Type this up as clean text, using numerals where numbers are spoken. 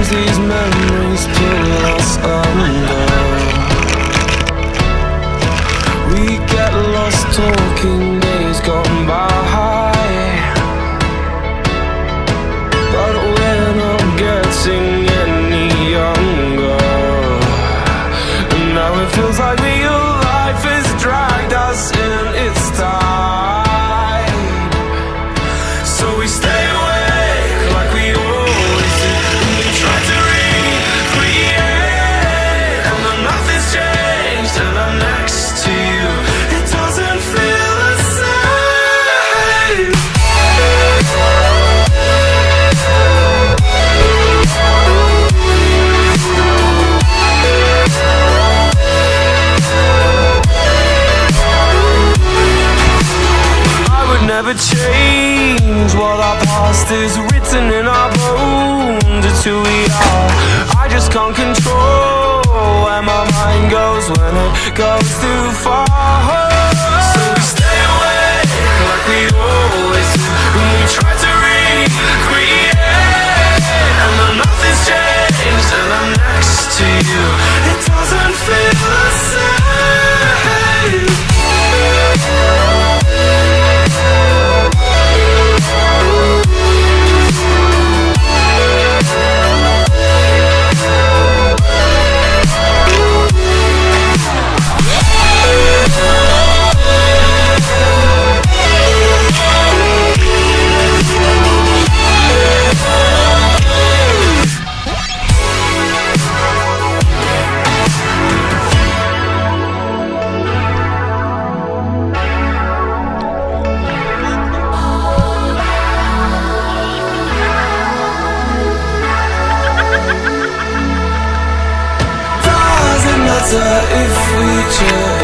these memories pull us under. We get lost talking days gone by, but we're not getting any younger. And now it feels like real life has dragged us in its tide. So we stay awake like we always do, and we try to recreate, and then nothing's changed, and I'm next to you. It doesn't feel the same. I would never change what our past is, written in our bones. It's who we are. I just can't control where my mind goes when it goes too far. So we stay awake like we always do, and we try to recreate, and then nothing's changed, and I'm next to you. It doesn't feel the same. If we just